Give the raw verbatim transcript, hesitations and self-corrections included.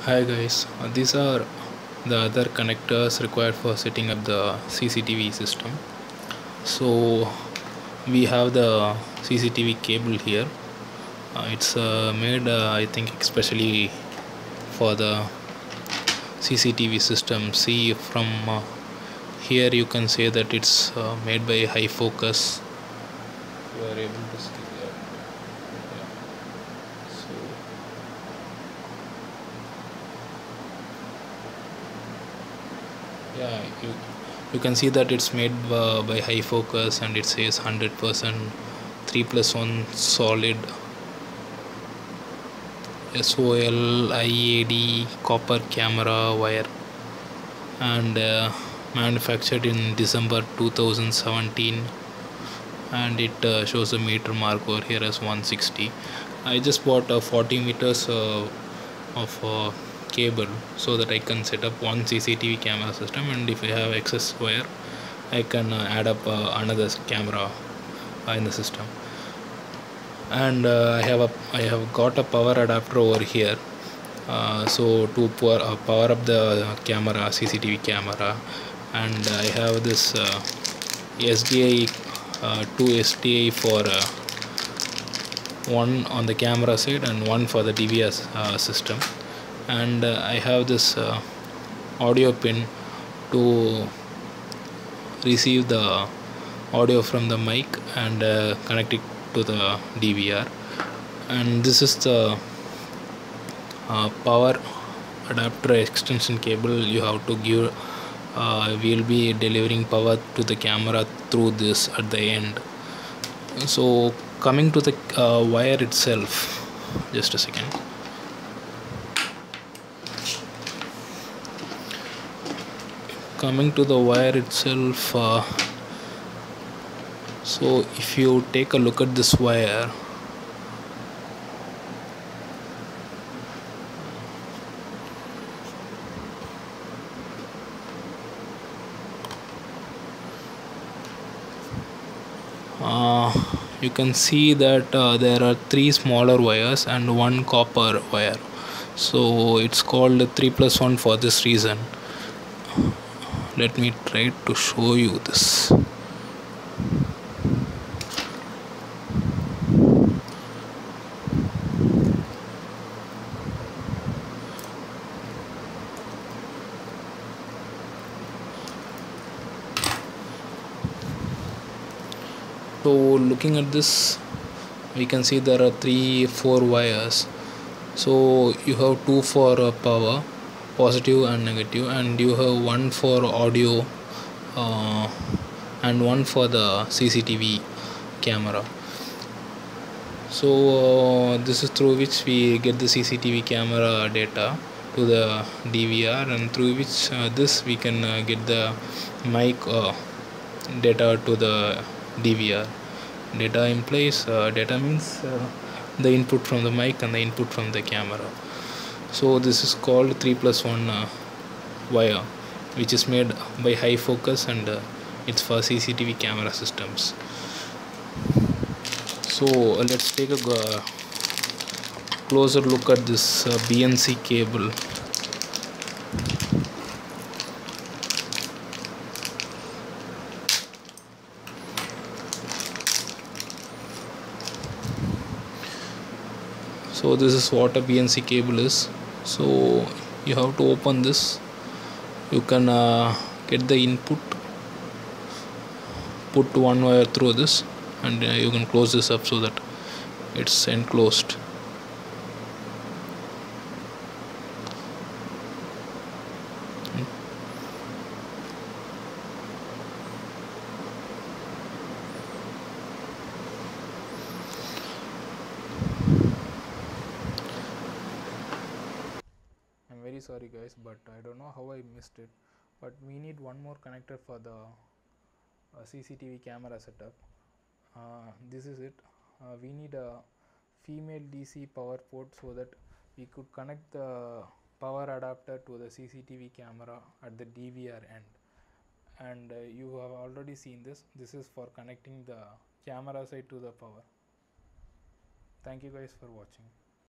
Hi guys, uh, these are the other connectors required for setting up the C C T V system. So we have the C C T V cable here. Uh, it's uh, made uh, I think especially for the C C T V system. See from uh, here you can say that it's uh, made by high focus. You are able to see that. Yeah. So yeah, you you can see that it's made uh, by high focus, and it says one hundred percent three plus one solid SOLIAD copper camera wire, and uh, manufactured in December two thousand seventeen, and it uh, shows a meter mark over here as one sixty. I just bought a forty meters uh, of uh, cable so that I can set up one C C T V camera system, and if I have excess wire I can uh, add up uh, another camera uh, in the system. And uh, I have a I have got a power adapter over here, uh, so to power, uh, power up the camera C C T V camera. And I have this uh, S D I uh, two S D I for uh, one on the camera side and one for the D V R uh, system. And uh, I have this uh, audio pin to receive the audio from the mic and uh, connect it to the D V R. And this is the uh, power adapter extension cable you have to give. Uh, we will be delivering power to the camera through this at the end. So coming to the uh, wire itself, just a second. Coming to the wire itself, uh, so if you take a look at this wire, uh, you can see that uh, there are three smaller wires and one copper wire. So it's called three plus one for this reason. Let me try to show you this. So looking at this, we can see there are three four wires. So you have two for uh, power, positive and negative, and you have one for audio uh, and one for the C C T V camera. So uh, this is through which we get the C C T V camera data to the D V R, and through which uh, this we can uh, get the mic uh, data to the D V R. Data implies uh, data means uh, the input from the mic and the input from the camera. So this is called three plus one uh, wire, which is made by high focus, and uh, it's for C C T V camera systems. So uh, let's take a uh, closer look at this uh, B N C cable. So this is what a B N C cable is. So you have to open this. You can uh, get the input, put one wire through this, and uh, you can close this up so that it's enclosed. I'm very sorry guys, but I don't know how I missed it, but we need one more connector for the uh, C C T V camera setup. Uh, this is it. Uh, we need a female D C power port so that we could connect the power adapter to the C C T V camera at the D V R end. And uh, you have already seen this. This is for connecting the camera side to the power. Thank you guys for watching.